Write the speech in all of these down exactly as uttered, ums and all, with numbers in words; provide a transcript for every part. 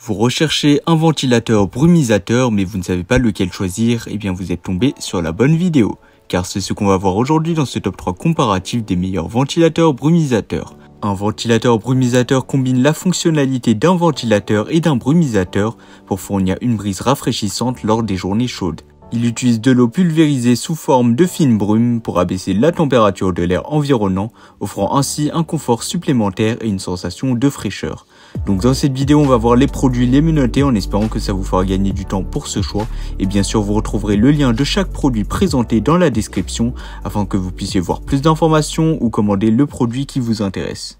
Vous recherchez un ventilateur brumisateur mais vous ne savez pas lequel choisir, et bien vous êtes tombé sur la bonne vidéo. Car c'est ce qu'on va voir aujourd'hui dans ce top trois comparatif des meilleurs ventilateurs brumisateurs. Un ventilateur brumisateur combine la fonctionnalité d'un ventilateur et d'un brumisateur pour fournir une brise rafraîchissante lors des journées chaudes. Il utilise de l'eau pulvérisée sous forme de fine brume pour abaisser la température de l'air environnant, offrant ainsi un confort supplémentaire et une sensation de fraîcheur. Donc dans cette vidéo, on va voir les produits, les menotter en espérant que ça vous fera gagner du temps pour ce choix. Et bien sûr, vous retrouverez le lien de chaque produit présenté dans la description afin que vous puissiez voir plus d'informations ou commander le produit qui vous intéresse.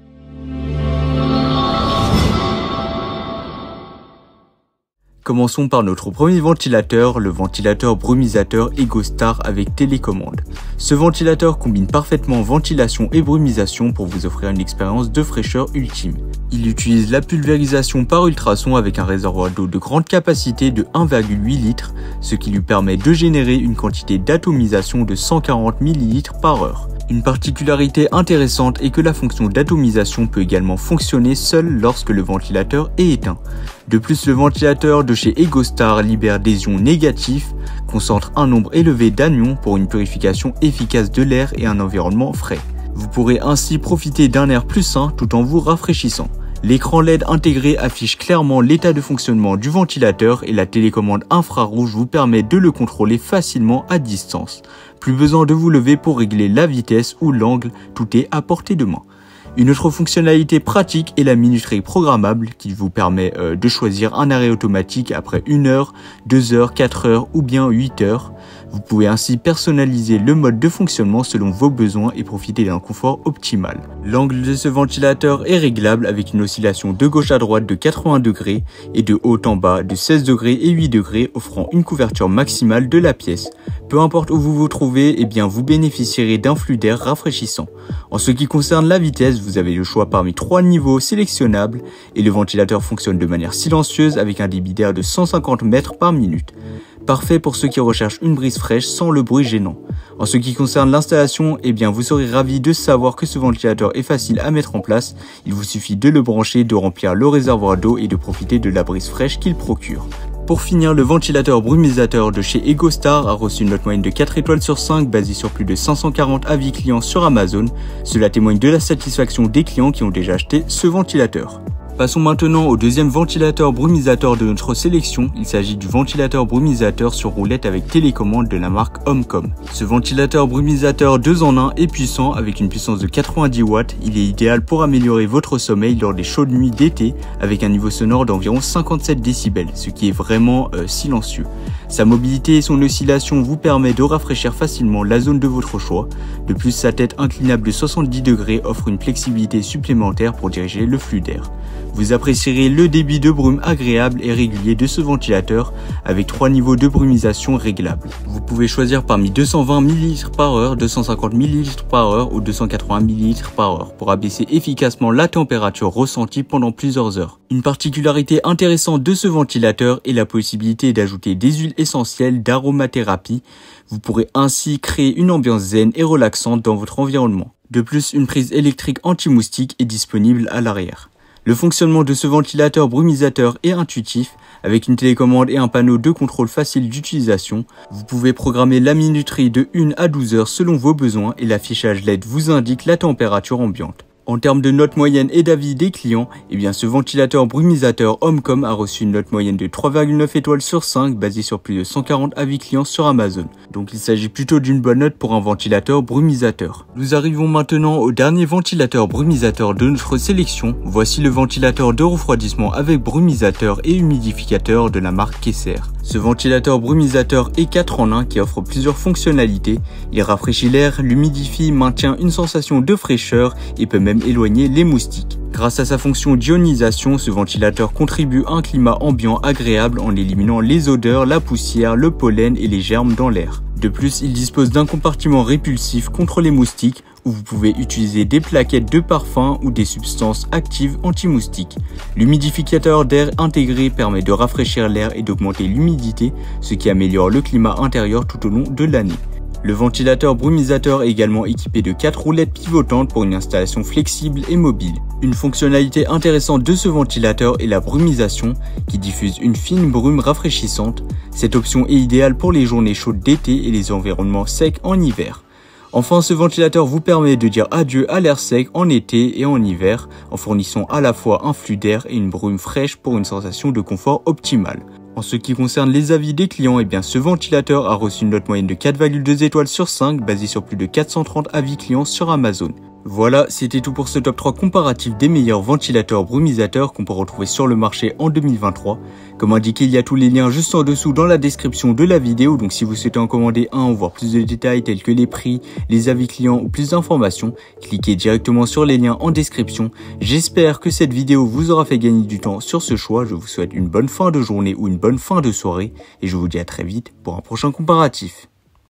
Commençons par notre premier ventilateur, le ventilateur brumisateur EgoStar avec télécommande. Ce ventilateur combine parfaitement ventilation et brumisation pour vous offrir une expérience de fraîcheur ultime. Il utilise la pulvérisation par ultrasons avec un réservoir d'eau de grande capacité de un virgule huit litres, ce qui lui permet de générer une quantité d'atomisation de cent quarante millilitres par heure. Une particularité intéressante est que la fonction d'atomisation peut également fonctionner seule lorsque le ventilateur est éteint. De plus, le ventilateur de chez EgoStar libère des ions négatifs, concentre un nombre élevé d'anions pour une purification efficace de l'air et un environnement frais. Vous pourrez ainsi profiter d'un air plus sain tout en vous rafraîchissant. L'écran L E D intégré affiche clairement l'état de fonctionnement du ventilateur et la télécommande infrarouge vous permet de le contrôler facilement à distance. Plus besoin de vous lever pour régler la vitesse ou l'angle, tout est à portée de main. Une autre fonctionnalité pratique est la minuterie programmable qui vous permet euh, de choisir un arrêt automatique après une heure, deux heures, quatre heures ou bien huit heures. Vous pouvez ainsi personnaliser le mode de fonctionnement selon vos besoins et profiter d'un confort optimal. L'angle de ce ventilateur est réglable avec une oscillation de gauche à droite de quatre-vingts degrés et de haut en bas de seize degrés et huit degrés, offrant une couverture maximale de la pièce. Peu importe où vous vous trouvez, eh bien vous bénéficierez d'un flux d'air rafraîchissant. En ce qui concerne la vitesse, vous avez le choix parmi trois niveaux sélectionnables et le ventilateur fonctionne de manière silencieuse avec un débit d'air de cent cinquante mètres par minute. Parfait pour ceux qui recherchent une brise fraîche sans le bruit gênant. En ce qui concerne l'installation, eh bien vous serez ravis de savoir que ce ventilateur est facile à mettre en place. Il vous suffit de le brancher, de remplir le réservoir d'eau et de profiter de la brise fraîche qu'il procure. Pour finir, le ventilateur brumisateur de chez EgoStar a reçu une note moyenne de quatre étoiles sur cinq basée sur plus de cinq cent quarante avis clients sur Amazon. Cela témoigne de la satisfaction des clients qui ont déjà acheté ce ventilateur. Passons maintenant au deuxième ventilateur brumisateur de notre sélection. Il s'agit du ventilateur brumisateur sur roulette avec télécommande de la marque Omcom. Ce ventilateur brumisateur deux en un est puissant avec une puissance de quatre-vingt-dix watts. Il est idéal pour améliorer votre sommeil lors des chaudes nuits d'été avec un niveau sonore d'environ cinquante-sept décibels, ce qui est vraiment euh, silencieux. Sa mobilité et son oscillation vous permettent de rafraîchir facilement la zone de votre choix. De plus, sa tête inclinable de soixante-dix degrés offre une flexibilité supplémentaire pour diriger le flux d'air. Vous apprécierez le débit de brume agréable et régulier de ce ventilateur avec trois niveaux de brumisation réglables. Vous pouvez choisir parmi deux cent vingt millilitres par heure, deux cent cinquante millilitres par heure ou deux cent quatre-vingts millilitres par heure pour abaisser efficacement la température ressentie pendant plusieurs heures. Une particularité intéressante de ce ventilateur est la possibilité d'ajouter des huiles essentielles d'aromathérapie. Vous pourrez ainsi créer une ambiance zen et relaxante dans votre environnement. De plus, une prise électrique anti-moustique est disponible à l'arrière. Le fonctionnement de ce ventilateur brumisateur est intuitif, avec une télécommande et un panneau de contrôle facile d'utilisation. Vous pouvez programmer la minuterie de une à douze heures selon vos besoins et l'affichage L E D vous indique la température ambiante. En termes de notes moyennes et d'avis des clients, eh bien ce ventilateur brumisateur Omcom a reçu une note moyenne de trois virgule neuf étoiles sur cinq basée sur plus de cent quarante avis clients sur Amazon. Donc il s'agit plutôt d'une bonne note pour un ventilateur brumisateur. Nous arrivons maintenant au dernier ventilateur brumisateur de notre sélection. Voici le ventilateur de refroidissement avec brumisateur et humidificateur de la marque Kesser. Ce ventilateur brumisateur est quatre en un qui offre plusieurs fonctionnalités. Il rafraîchit l'air, l'humidifie, maintient une sensation de fraîcheur et peut même éloigner les moustiques. Grâce à sa fonction d'ionisation, ce ventilateur contribue à un climat ambiant agréable en éliminant les odeurs, la poussière, le pollen et les germes dans l'air. De plus, il dispose d'un compartiment répulsif contre les moustiques où vous pouvez utiliser des plaquettes de parfum ou des substances actives anti-moustiques. L'humidificateur d'air intégré permet de rafraîchir l'air et d'augmenter l'humidité, ce qui améliore le climat intérieur tout au long de l'année. Le ventilateur brumisateur est également équipé de quatre roulettes pivotantes pour une installation flexible et mobile. Une fonctionnalité intéressante de ce ventilateur est la brumisation qui diffuse une fine brume rafraîchissante. Cette option est idéale pour les journées chaudes d'été et les environnements secs en hiver. Enfin, ce ventilateur vous permet de dire adieu à l'air sec en été et en hiver en fournissant à la fois un flux d'air et une brume fraîche pour une sensation de confort optimale. En ce qui concerne les avis des clients, eh bien ce ventilateur a reçu une note moyenne de quatre virgule deux étoiles sur cinq basée sur plus de quatre cent trente avis clients sur Amazon. Voilà, c'était tout pour ce top trois comparatif des meilleurs ventilateurs brumisateurs qu'on peut retrouver sur le marché en deux mille vingt-trois. Comme indiqué, il y a tous les liens juste en dessous dans la description de la vidéo, donc si vous souhaitez en commander un ou voir plus de détails tels que les prix, les avis clients ou plus d'informations, cliquez directement sur les liens en description. J'espère que cette vidéo vous aura fait gagner du temps sur ce choix. Je vous souhaite une bonne fin de journée ou une bonne fin de soirée et je vous dis à très vite pour un prochain comparatif.